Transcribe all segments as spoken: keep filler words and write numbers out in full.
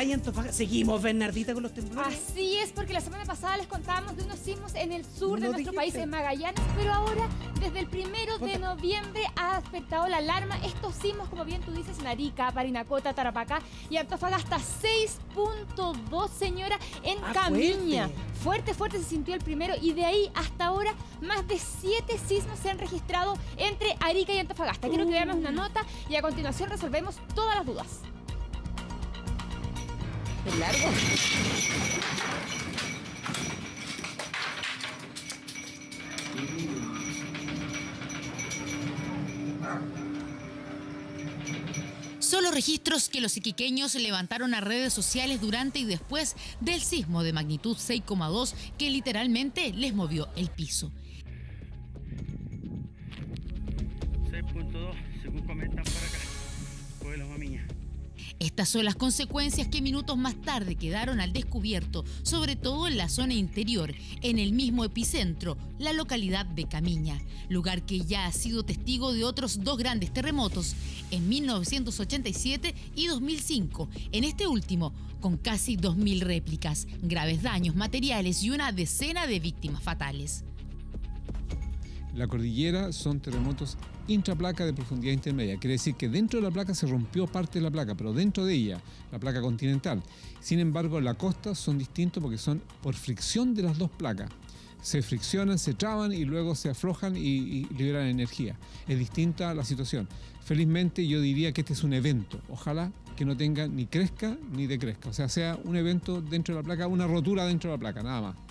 y Antofagasta. Seguimos, Bernardita, con los temblores. Así es, porque la semana pasada les contábamos de unos sismos en el sur No de nuestro dijiste. país, en Magallanes, pero ahora, desde el primero de noviembre, ha despertado la alarma. Estos sismos, como bien tú dices, en Arica, Parinacota, Tarapacá y Antofagasta, seis punto dos, señora, en Ah, Camiña. fuerte. Fuerte, fuerte se sintió el primero, y de ahí hasta ahora más de siete sismos se han registrado entre Arica y Antofagasta. Quiero que veamos una nota y a continuación resolvemos todas las dudas. ¿Es largo? Son los registros que los iquiqueños levantaron a redes sociales durante y después del sismo de magnitud seis coma dos que literalmente les movió el piso. seis punto dos, según comentan por acá, Pueblo Mamiña. Estas son las consecuencias que minutos más tarde quedaron al descubierto, sobre todo en la zona interior, en el mismo epicentro, la localidad de Camiña, lugar que ya ha sido testigo de otros dos grandes terremotos, en mil novecientos ochenta y siete y dos mil cinco, en este último con casi dos mil réplicas, graves daños materiales y una decena de víctimas fatales. La cordillera son terremotos intraplaca de profundidad intermedia. Quiere decir que dentro de la placa se rompió parte de la placa, pero dentro de ella, la placa continental. Sin embargo, la costa son distintos porque son por fricción de las dos placas. Se friccionan, se traban y luego se aflojan y, y liberan energía. Es distinta la situación. Felizmente yo diría que este es un evento. Ojalá que no tenga ni crezca ni decrezca. O sea, sea un evento dentro de la placa, una rotura dentro de la placa, nada más.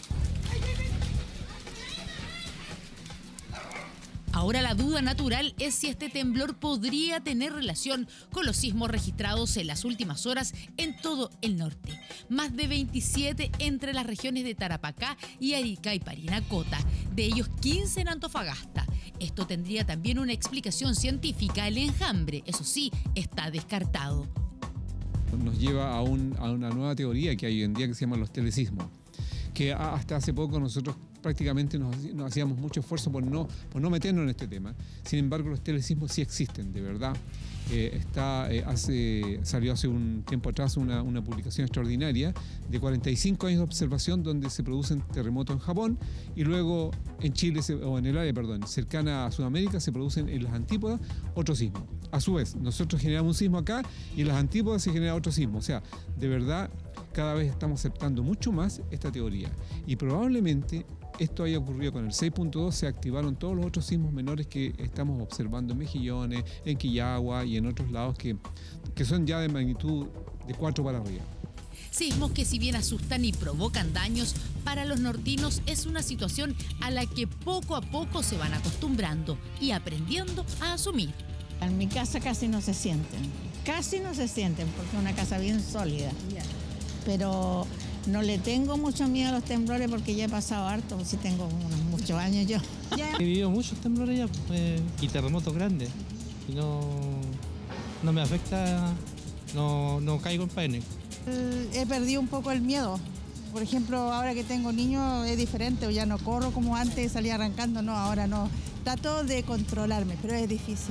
Ahora la duda natural es si este temblor podría tener relación con los sismos registrados en las últimas horas en todo el norte. Más de veintisiete entre las regiones de Tarapacá y Arica y Parinacota, de ellos quince en Antofagasta. Esto tendría también una explicación científica, el enjambre, eso sí, está descartado. Nos lleva a, un, a una nueva teoría que hay hoy en día que se llama los telesismos, que hasta hace poco nosotros prácticamente nos, nos hacíamos mucho esfuerzo por no, por no meternos en este tema. Sin embargo, los telesismos sí existen, de verdad. Eh, está, eh, hace, salió hace un tiempo atrás una, una publicación extraordinaria de cuarenta y cinco años de observación donde se producen terremotos en Japón y luego en Chile, se, o en el área, perdón, cercana a Sudamérica, se producen en las antípodas otros sismos. A su vez, nosotros generamos un sismo acá y en las antípodas se genera otro sismo. O sea, de verdad, cada vez estamos aceptando mucho más esta teoría. Y probablemente esto haya ocurrido con el seis punto dos, se activaron todos los otros sismos menores que estamos observando en Mejillones, en Quillagua y en otros lados que, que son ya de magnitud de cuatro para arriba. Sismos que, si bien asustan y provocan daños, para los nortinos es una situación a la que poco a poco se van acostumbrando y aprendiendo a asumir. En mi casa casi no se sienten, casi no se sienten porque es una casa bien sólida. Pero no le tengo mucho miedo a los temblores porque ya he pasado harto, sí tengo unos muchos años yo. He vivido muchos temblores ya eh, y terremotos grandes y no, no me afecta, no, no caigo en pánico. He perdido un poco el miedo. Por ejemplo, ahora que tengo niños es diferente, ya no corro como antes, salía arrancando, no, ahora no. Trato de controlarme, pero es difícil.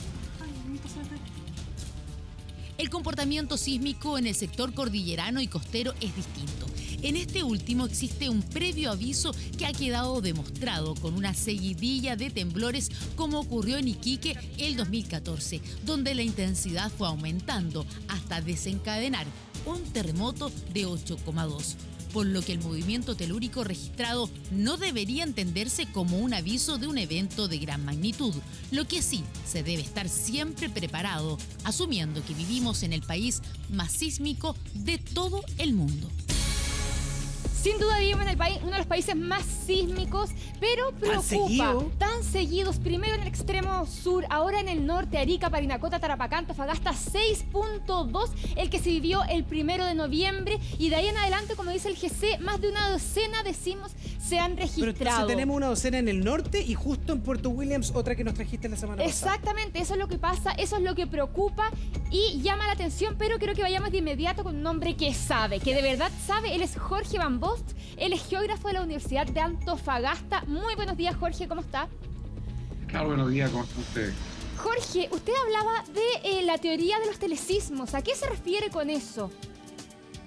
El comportamiento sísmico en el sector cordillerano y costero es distinto. En este último existe un previo aviso que ha quedado demostrado con una seguidilla de temblores como ocurrió en Iquique el dos mil catorce, donde la intensidad fue aumentando hasta desencadenar un terremoto de ocho coma dos. Por lo que el movimiento telúrico registrado no debería entenderse como un aviso de un evento de gran magnitud. Lo que sí, se debe estar siempre preparado, asumiendo que vivimos en el país más sísmico de todo el mundo. Sin duda vivimos en el país, uno de los países más sísmicos, pero preocupa. ¿Tan seguido? Tan seguidos, primero en el extremo sur, ahora en el norte, Arica, Parinacota, Tarapacá, Antofagasta, seis punto dos, el que se vivió el primero de noviembre, y de ahí en adelante, como dice el G C, más de una docena de sismos se han registrado. Pero entonces tenemos una docena en el norte y justo en Puerto Williams otra que nos trajiste la semana pasada. Exactamente, eso es lo que pasa, eso es lo que preocupa y llama la atención, pero quiero que vayamos de inmediato con un hombre que sabe, que de verdad sabe. Él es Jorge Van Bost, él es geógrafo de la Universidad de Antofagasta. Muy buenos días, Jorge, ¿cómo está? Claro, buenos días, ¿cómo están ustedes? Jorge, usted hablaba de eh, la teoría de los telesismos. ¿A qué se refiere con eso?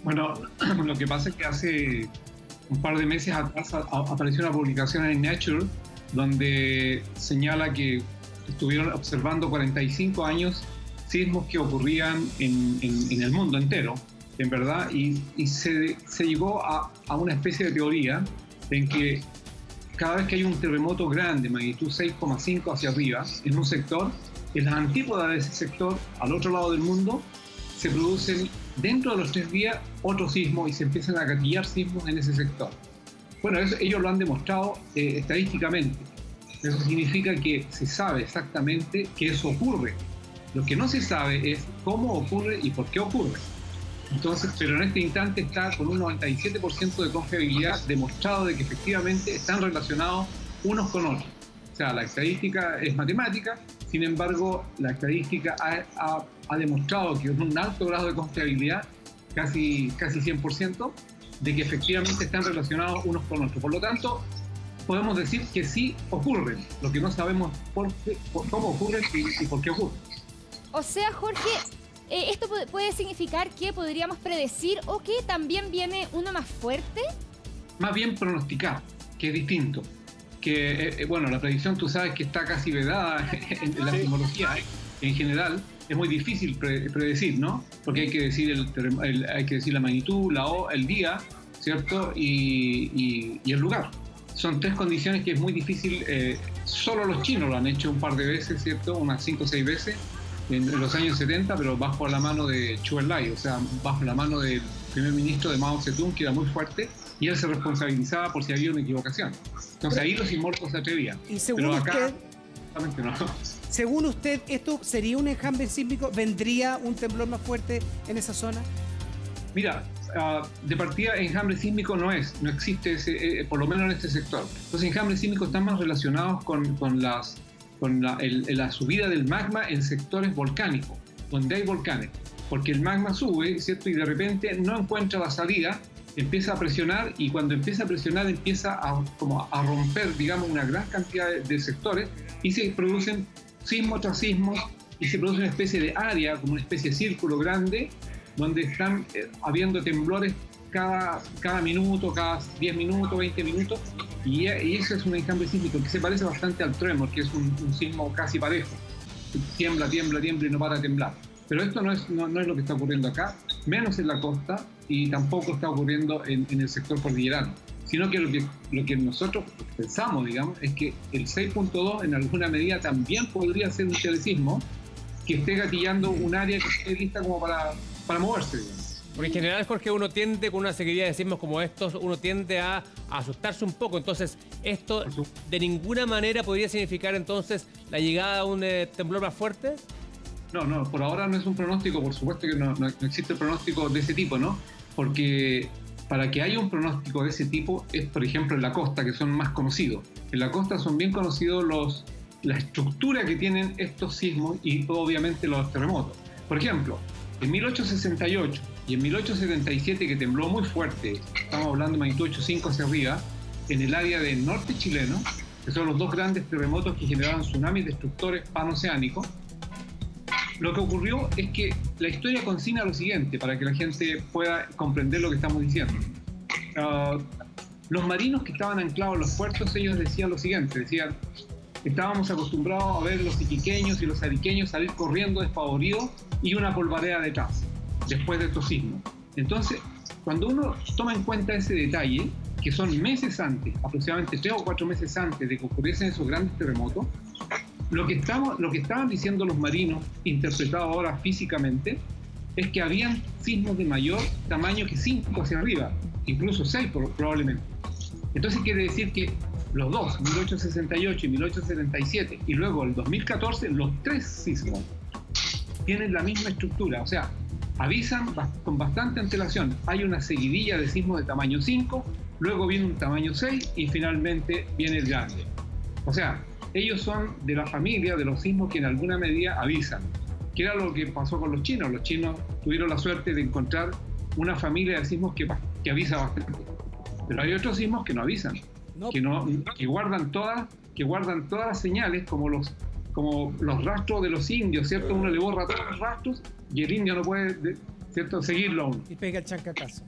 Bueno, lo que pasa es que hace un par de meses atrás a, a, apareció una publicación en Nature donde señala que estuvieron observando cuarenta y cinco años sismos que ocurrían en, en, en el mundo entero, en verdad, y, y se, se llegó a, a una especie de teoría en que cada vez que hay un terremoto grande, magnitud seis coma cinco hacia arriba, en un sector, en las antípodas de ese sector, al otro lado del mundo, se producen dentro de los tres días otros sismos y se empiezan a gatillar sismos en ese sector. Bueno, eso, ellos lo han demostrado eh, estadísticamente. Eso significa que se sabe exactamente que eso ocurre. Lo que no se sabe es cómo ocurre y por qué ocurre. Entonces, pero en este instante está con un noventa y siete por ciento de confiabilidad demostrado de que efectivamente están relacionados unos con otros. O sea, la estadística es matemática, sin embargo, la estadística ha, ha, ha demostrado que con un alto grado de confiabilidad, casi, casi cien por ciento, de que efectivamente están relacionados unos con otros. Por lo tanto, podemos decir que sí ocurren, lo que no sabemos por qué, por cómo ocurren y, y por qué ocurren. O sea, Jorge, eh, esto puede, puede significar que podríamos predecir o que también viene uno más fuerte. Más bien pronosticar, que es distinto. Que, eh, bueno, la predicción tú sabes que está casi vedada en, en la sismología, ¿eh? En general. Es muy difícil pre predecir, ¿no? Porque hay que decir, el, el, hay que decir la magnitud, la o, el día, ¿cierto? Y, y, y el lugar. Son tres condiciones que es muy difícil. Eh, solo los chinos lo han hecho un par de veces, ¿cierto? Unas cinco o seis veces en, en los años setenta, pero bajo la mano de Zhou Enlai, o sea, bajo la mano del primer ministro de Mao Zedong, que era muy fuerte, y él se responsabilizaba por si había una equivocación. Entonces ahí los inmortos se atrevían. Y según pero acá, usted, exactamente no. Según usted, ¿esto sería un enjambre sísmico? ¿Vendría un temblor más fuerte en esa zona? Mira, uh, de partida enjambre sísmico no es, no existe ese, eh, por lo menos en este sector. Los enjambres sísmicos están más relacionados con, con, las, con la, el, la subida del magma en sectores volcánicos, donde hay volcanes. Porque el magma sube, ¿cierto? Y de repente no encuentra la salida, empieza a presionar y cuando empieza a presionar empieza a, como a romper, digamos, una gran cantidad de, de sectores y se producen sismo tras sismo y se produce una especie de área, como una especie de círculo grande, donde están eh, habiendo temblores cada, cada minuto, cada diez minutos, veinte minutos, y, y eso es un enjambre sísmico que se parece bastante al tremor, que es un, un sismo casi parejo. Tiembla, tiembla, tiembla y no para de temblar. Pero esto no es, no, no es lo que está ocurriendo acá, menos en la costa, y tampoco está ocurriendo en, en el sector cordillerano. Sino que lo, que lo que nosotros pensamos, digamos, es que el seis punto dos en alguna medida también podría ser un telesismo que esté gatillando un área que esté lista como para, para moverse, digamos. Porque en general, Jorge, uno tiende, con una seguidilla de sismos como estos, uno tiende a, a asustarse un poco. Entonces, esto de ninguna manera podría significar entonces la llegada a un eh, temblor más fuerte. No, no, por ahora no es un pronóstico, por supuesto que no, no, no existe pronóstico de ese tipo, ¿no? Porque para que haya un pronóstico de ese tipo es, por ejemplo, en la costa, que son más conocidos. En la costa son bien conocidos los, la estructura que tienen estos sismos y obviamente los terremotos. Por ejemplo, en mil ochocientos sesenta y ocho y en mil ochocientos setenta y siete, que tembló muy fuerte, estamos hablando de magnitud ocho punto cinco hacia arriba, en el área del norte chileno, que son los dos grandes terremotos que generaron tsunamis destructores panoceánicos, lo que ocurrió es que la historia consigna lo siguiente, para que la gente pueda comprender lo que estamos diciendo. Uh, los marinos que estaban anclados en los puertos, ellos decían lo siguiente, decían, estábamos acostumbrados a ver los iquiqueños y los ariqueños salir corriendo despavoridos y una polvareda detrás, después de estos sismos. Entonces, cuando uno toma en cuenta ese detalle, que son meses antes, aproximadamente tres o cuatro meses antes de que ocurriesen esos grandes terremotos, Lo que, estamos, lo que estaban diciendo los marinos, interpretado ahora físicamente, es que habían sismos de mayor tamaño que cinco hacia arriba, incluso seis probablemente. Entonces quiere decir que los dos, mil ochocientos sesenta y ocho y mil ochocientos setenta y siete, y luego el dos mil catorce, los tres sismos tienen la misma estructura, o sea, avisan con bastante antelación. Hay una seguidilla de sismos de tamaño cinco, luego viene un tamaño seis y finalmente viene el grande. O sea, ellos son de la familia de los sismos que en alguna medida avisan. ¿Qué era lo que pasó con los chinos? Los chinos tuvieron la suerte de encontrar una familia de sismos que, que avisa bastante. Pero hay otros sismos que no avisan, no. Que, no, que, guardan todas, que guardan todas las señales, como los, como los rastros de los indios, ¿cierto? Uno le borra todos los rastros y el indio no puede de, ¿cierto? Seguirlo aún. Y pega el chancacazo.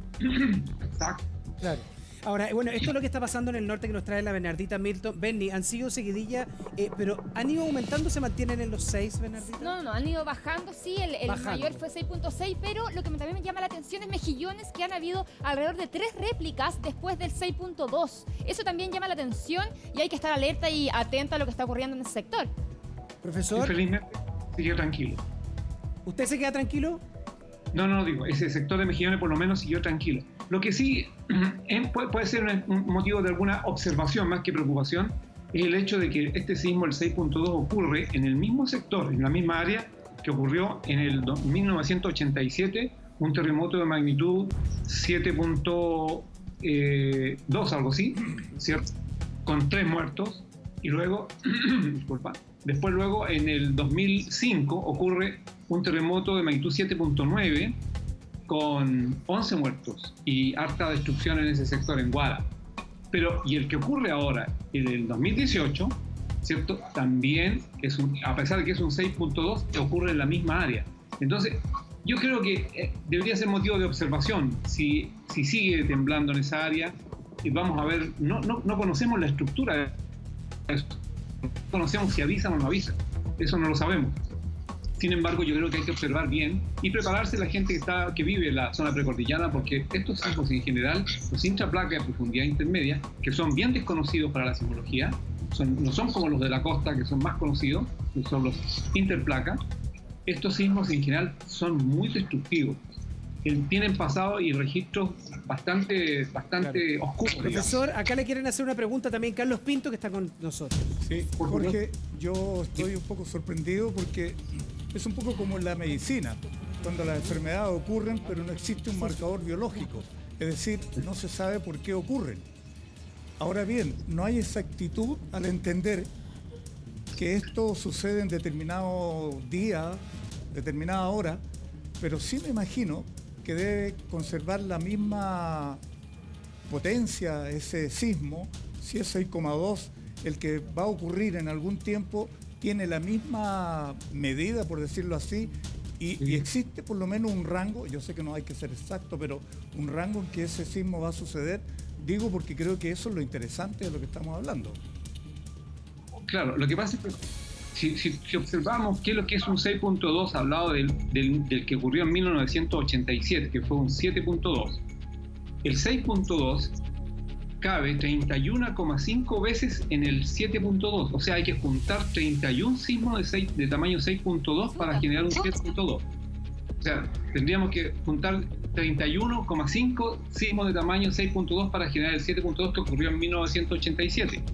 Exacto. Claro. Ahora, bueno, esto es lo que está pasando en el norte que nos trae la Bernardita Milton. Bernie, han sido seguidillas, eh, pero ¿han ido aumentando o se mantienen en los seis, Bernardita? No, no, no, han ido bajando, sí, el, el Bajando. mayor fue seis punto seis, pero lo que me- también me llama la atención es mejillones, que han habido alrededor de tres réplicas después del seis punto dos. Eso también llama la atención y hay que estar alerta y atenta a lo que está ocurriendo en ese sector. Profesor, Infelizmente, siguió tranquilo. ¿usted se queda tranquilo? No, no, digo, ese sector de mejillones por lo menos siguió tranquilo. Lo que sí eh, puede, puede ser un, un motivo de alguna observación más que preocupación es el hecho de que este sismo, el seis punto dos, ocurre en el mismo sector, en la misma área que ocurrió en el do- mil novecientos ochenta y siete, un terremoto de magnitud siete punto dos, algo así, ¿cierto? Con tres muertos, y luego, disculpa, después luego en el dos mil cinco ocurre un terremoto de magnitud siete punto nueve con once muertos y harta destrucción en ese sector, en Guara. Pero, y el que ocurre ahora, en el dos mil dieciocho, ¿cierto? También, es un, a pesar de que es un seis punto dos, ocurre en la misma área. Entonces, yo creo que eh, debería ser motivo de observación. Si, si sigue temblando en esa área, y vamos a ver, no, no, no conocemos la estructura de esto. No conocemos si avisan o no avisan. Eso no lo sabemos. Sin embargo, yo creo que hay que observar bien y prepararse la gente que, está, que vive en la zona precordillana, porque estos sismos en general, los intraplaca de profundidad intermedia, que son bien desconocidos para la sismología, son, no son como los de la costa, que son más conocidos, que son los interplaca. Estos sismos en general son muy destructivos. Eh, Tienen pasado y registros bastante, bastante oscuros. digamos. Profesor, acá le quieren hacer una pregunta también Carlos Pinto, que está con nosotros. Sí, Jorge, yo estoy un poco sorprendido porque es un poco como en la medicina, cuando las enfermedades ocurren pero no existe un marcador biológico, es decir, no se sabe por qué ocurren. Ahora bien, no hay exactitud al entender que esto sucede en determinado día, determinada hora, pero sí me imagino que debe conservar la misma potencia ese sismo, si es seis coma dos, el que va a ocurrir en algún tiempo tiene la misma medida, por decirlo así, y, y existe por lo menos un rango, yo sé que no hay que ser exacto, pero un rango en que ese sismo va a suceder, digo porque creo que eso es lo interesante de lo que estamos hablando. Claro, lo que pasa es que si, si, si observamos qué es lo que es un seis punto dos, hablado del, del, del que ocurrió en mil novecientos ochenta y siete, que fue un siete punto dos, el seis punto dos cabe treinta y uno coma cinco veces en el siete punto dos, o sea, hay que juntar treinta y un sismos de, seis, de tamaño seis punto dos para generar un siete punto dos. O sea, tendríamos que juntar treinta y uno coma cinco sismos de tamaño seis punto dos para generar el siete punto dos que ocurrió en mil novecientos ochenta y siete.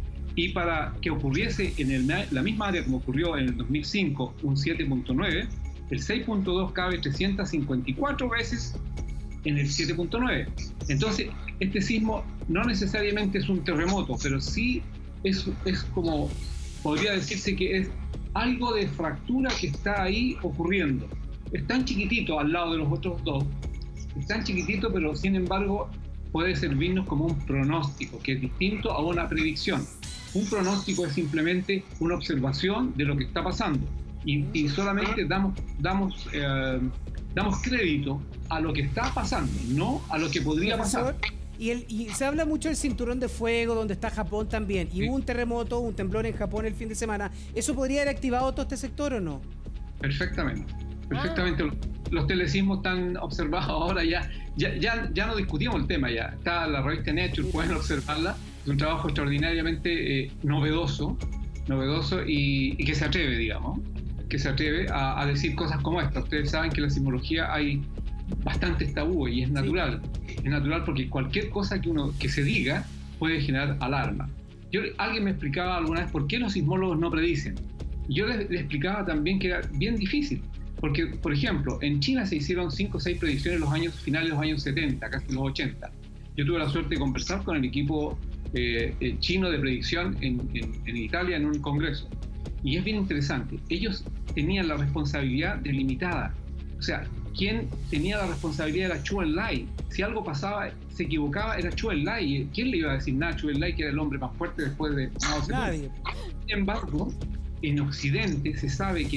Y para que ocurriese en el, la misma área como ocurrió en el dos mil cinco, un siete punto nueve, el seis punto dos cabe trescientas cincuenta y cuatro veces en el siete punto nueve. Entonces, este sismo no necesariamente es un terremoto, pero sí es, es como, podría decirse que es algo de fractura que está ahí ocurriendo. Es tan chiquitito al lado de los otros dos, es tan chiquitito, pero sin embargo puede servirnos como un pronóstico, que es distinto a una predicción. Un pronóstico es simplemente una observación de lo que está pasando y, y solamente damos, damos, eh, damos crédito a lo que está pasando, no a lo que podría pasar. Y, el, y se habla mucho del cinturón de fuego, donde está Japón también. Y Sí. hubo un terremoto, un temblor en Japón el fin de semana. ¿Eso podría haber activado todo este sector o no? Perfectamente, perfectamente. Los, los telesismos están observados ahora, ya, ya, ya, ya no discutimos el tema, ya está la revista Nature, pueden observarla. Es un trabajo extraordinariamente eh, novedoso, novedoso y, y que se atreve, digamos, que se atreve a, a decir cosas como esta. Ustedes saben que en la sismología hay bastantes tabúes y es natural. Sí. Es natural porque cualquier cosa que uno que se diga puede generar alarma. Yo, alguien me explicaba alguna vez por qué los sismólogos no predicen. Yo les, les explicaba también que era bien difícil. Porque, por ejemplo, en China se hicieron cinco o seis predicciones en los años finales de los años setenta, casi los ochenta. Yo tuve la suerte de conversar con el equipo eh, eh, chino de predicción en, en, en Italia en un congreso. Y es bien interesante. Ellos tenían la responsabilidad delimitada. O sea, quien tenía la responsabilidad era Zhou Enlai. Si algo pasaba, se equivocaba, era Zhou Enlai. ¿Quién le iba a decir nada a Zhou Enlai, que era el hombre más fuerte después de Mao Zedong? Nadie. Sin embargo, en Occidente se sabe que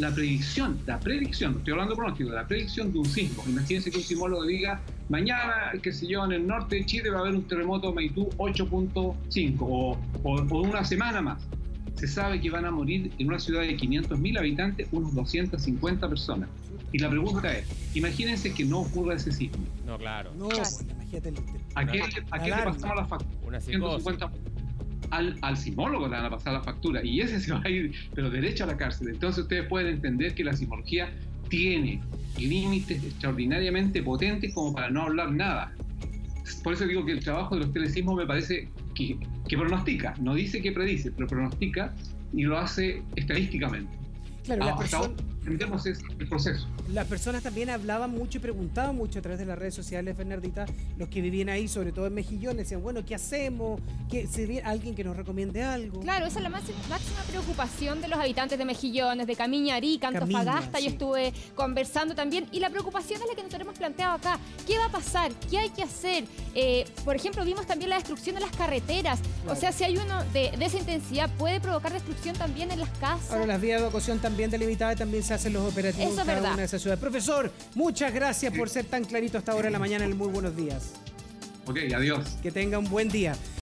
la predicción, la predicción, estoy hablando de pronóstico, la predicción de un sismo. Imagínense que un sismólogo diga, mañana, qué sé yo, en el norte de Chile va a haber un terremoto de magnitud ocho punto cinco o, o, o una semana más. Se sabe que van a morir en una ciudad de quinientos mil habitantes unos doscientas cincuenta personas. Y la pregunta es, imagínense que no ocurra ese sismo. No, claro. No, pues, imagínate. El, ¿A qué, ¿a qué le pasamos la factura? Una psicosis. Al, al sismólogo le van a pasar la factura y ese se va a ir, pero derecho a la cárcel. Entonces ustedes pueden entender que la sismología tiene límites extraordinariamente potentes como para no hablar nada. Por eso digo que el trabajo de los telesismos me parece que, que pronostica, no dice que predice, pero pronostica y lo hace estadísticamente. Claro, ah, la persona... entendemos es el proceso. Las personas también hablaban mucho y preguntaban mucho a través de las redes sociales, Bernardita, los que vivían ahí, sobre todo en Mejillones, decían, bueno, ¿qué hacemos? ¿Qué, si alguien que nos recomiende algo? Claro, esa es la máxima, máxima preocupación de los habitantes de Mejillones, de Camiña, Arica, Antofagasta. Yo sí. estuve conversando también, y la preocupación es la que nosotros hemos planteado acá. ¿Qué va a pasar? ¿Qué hay que hacer? Eh, por ejemplo, vimos también la destrucción de las carreteras. Claro. O sea, si hay uno de, de esa intensidad, puede provocar destrucción también en las casas. Ahora, las vías de evacuación también delimitadas, también se hacen los operativos Eso en cada verdad. una de esas ciudades. Profesor, muchas gracias por ser tan clarito hasta ahora en la mañana. En el Muy Buenos Días. Ok, adiós. Que tenga un buen día.